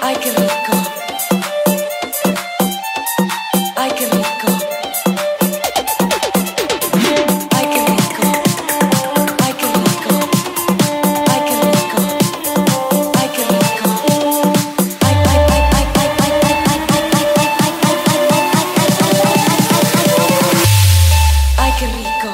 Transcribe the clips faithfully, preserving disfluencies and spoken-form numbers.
Ay, qué rico. Ay, qué rico. Ay, qué rico. Ay, qué rico. Ay, qué rico. Ay, qué rico. Ay, ay, ay, ay, ay, ay, ay, ay, ay, qué rico.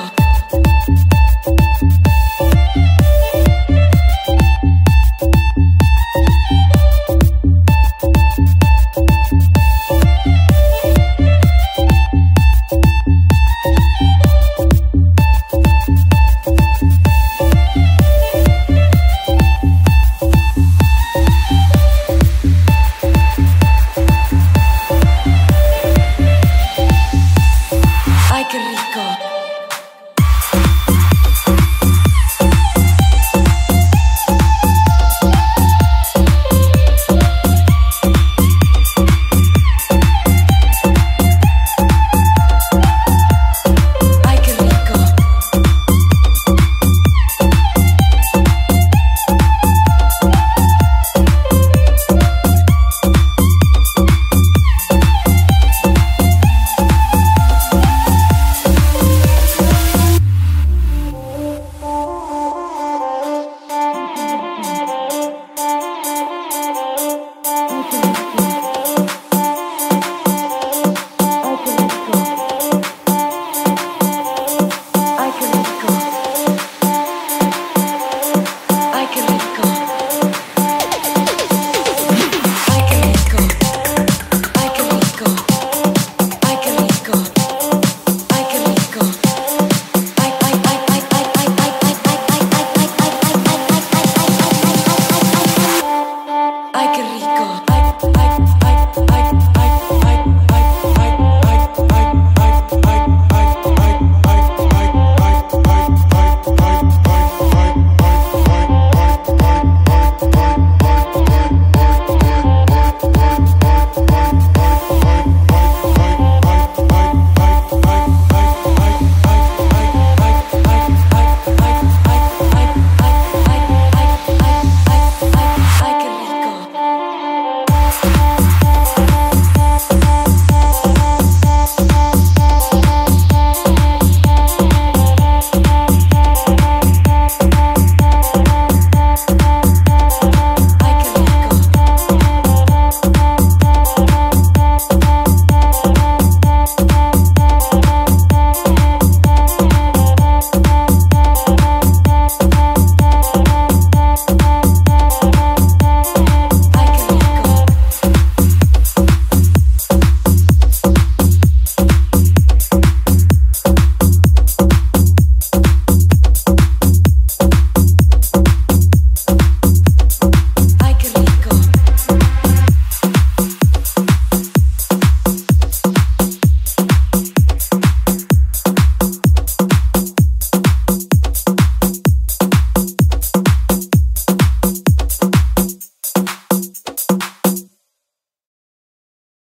Ay, qué rico. Ay, qué rico. Ay, qué rico. Ay, qué rico. Ay, qué rico. Ay, qué rico. Ay, qué rico. Ay, qué rico. Ay, ay, ay, ay, ay, ay, ay, ay, ay, ay, ay, ay, ay, ay, ay, ay, ay, ay, ay, ay, qué rico.